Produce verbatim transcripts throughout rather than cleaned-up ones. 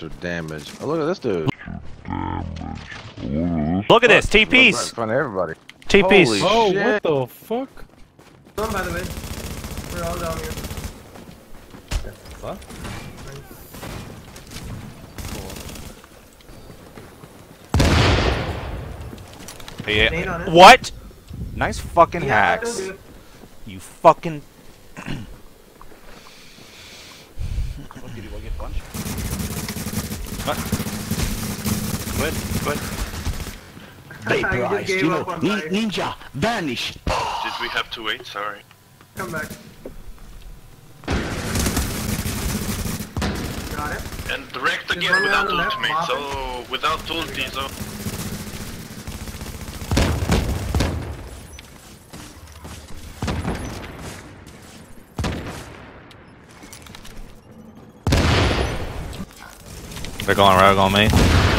Mister Damage. Oh, look at this dude. Look at this, T Ps! In front of everybody. T Ps! Holy Oh, shit. what the fuck? Come by the way. We're all down here. What? Yeah. What? Nice fucking Yeah, hacks. do. You fucking. What did you get punched? What? Good, good. Vaporized, you know, nin ninja, vanish. Did we have to wait? Sorry. Come back. Got it. And direct There's again one without on the left, ultimate, Marvin. so without ulti, so... They're going rogue on me.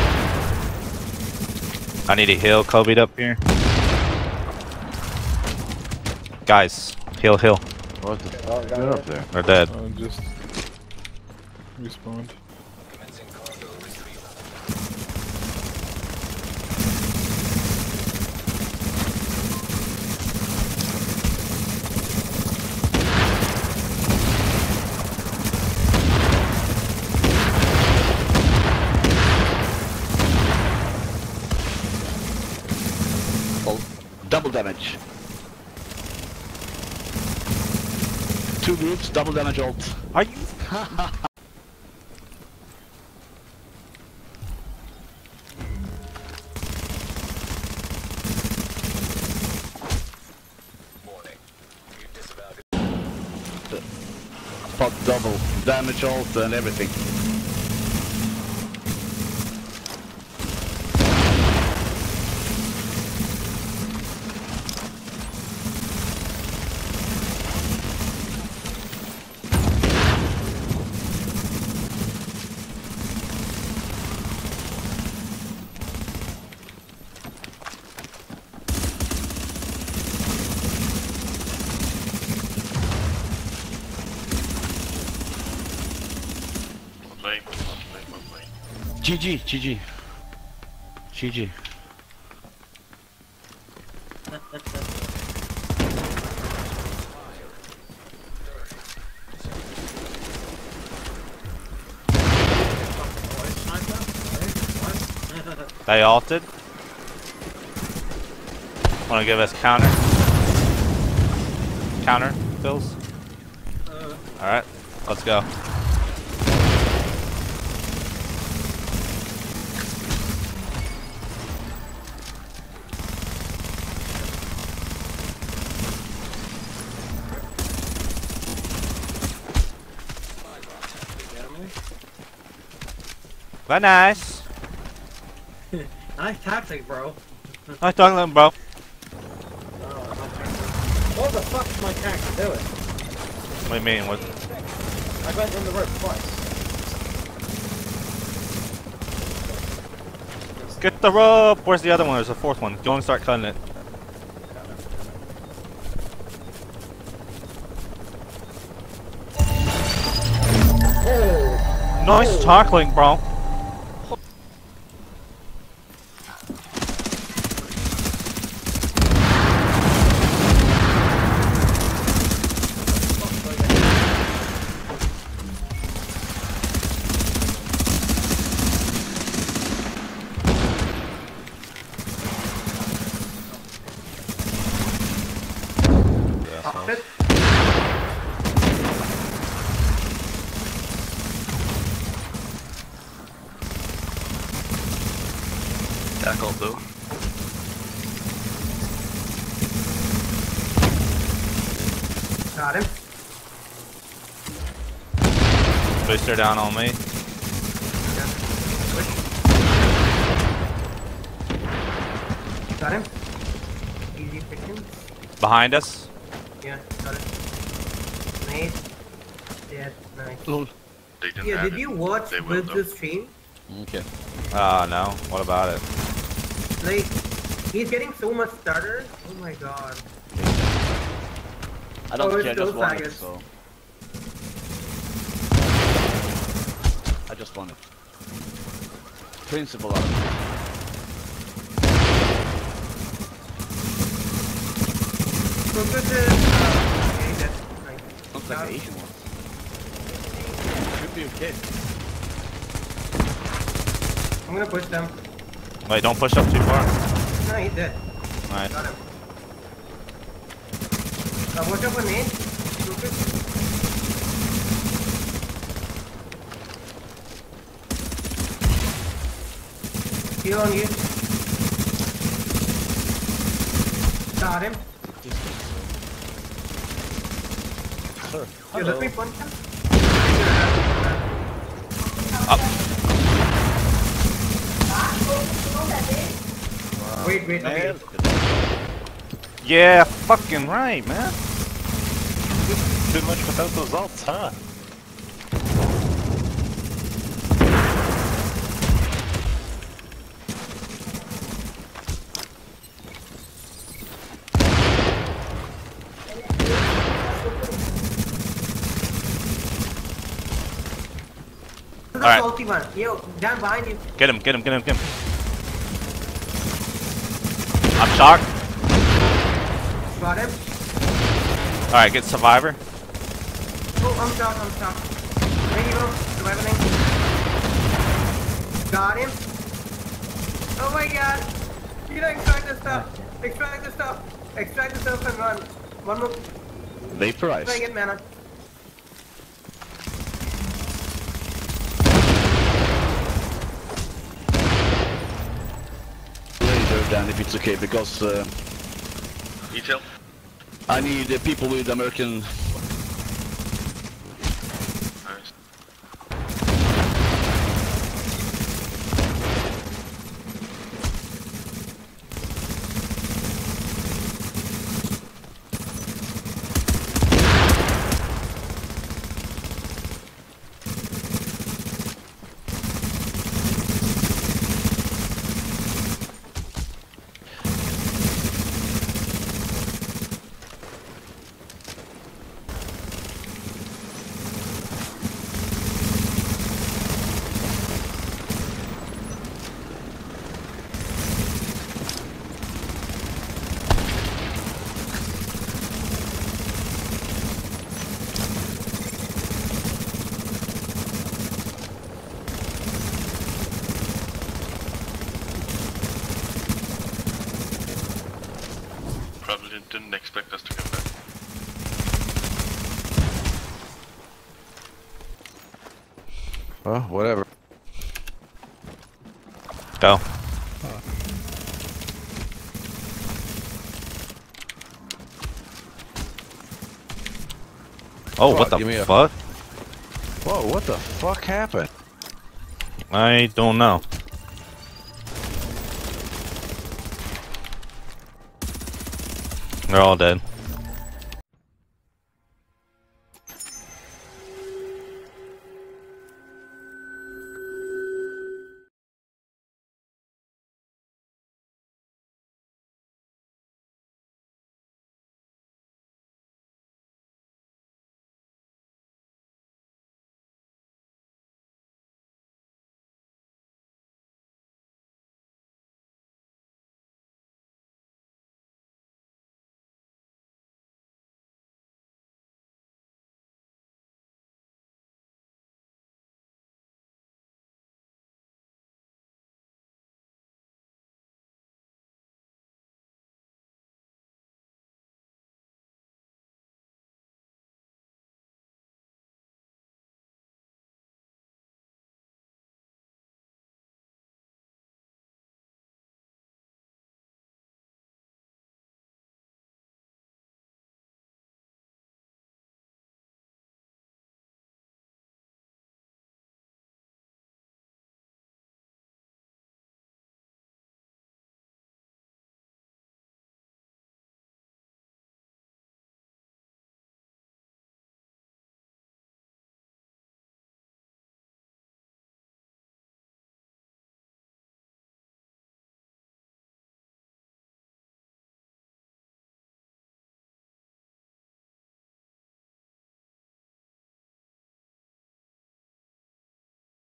I need a heal Kobe'd up here. Guys, heal, heal. What the fuck? Get up there. They're dead. Uh, just respawned. Double damage. Two groups, double damage ult. Are you? Fuck double damage ult and everything. Wait, wait, wait, wait. G G, G G. G G. They ulted. Wanna give us counter? Counter, Bills? Uh, Alright, let's go. Very nice. nice tactic, bro. Nice talking to him, bro. Oh, what the fuck is my character doing? What do you mean? What? I went on the rope twice. Get the rope! Where's the other one? There's a fourth one. Go and start cutting it. Oh. Nice Oh. tackling, bro. Tackle though. Got him. Booster down on me. Got him. Easy picking. Behind us. Yeah, got it. Nade. Dead. Nice. Lol. They didn't Yeah, have did it. you watch They will with though. the stream? Okay. Ah, uh, no. What about it? Like, he's getting so much starter. Oh my god. I don't Oh, it's care, I just those won it, faggots. so. I just won it. principle out of it. Focus is. Uh, okay, that's nice. Looks like the Asian one. Should be okay. I'm gonna push them. Wait, don't push up too far. No, he's dead. Alright. Got him. Uh, watch out for nade. Focus. Heal on you. Got him. Sir. You let me punch him? Up. Wait, wait, okay. Yeah, fucking right, man. Too much without those ults, huh? Alright. Salty one. Yo, down behind you. Get him, get him, get him, get him. I'm shocked. Got him. Alright, get survivor. Oh, I'm shocked, I'm shocked. There you go. Surviving. Got him. Oh my god. You gotta extract the stuff. Extract the stuff. Extract the stuff and run. One more. Vaporized. Try again, mana. Later, Dan, if it's okay, because uh, Detail. I need uh, people with American. Nice. Probably didn't expect us to come back. Well, whatever. Go. Oh, what Fuck, give me the a- fuck? Whoa, what the fuck happened? I don't know. They're all dead.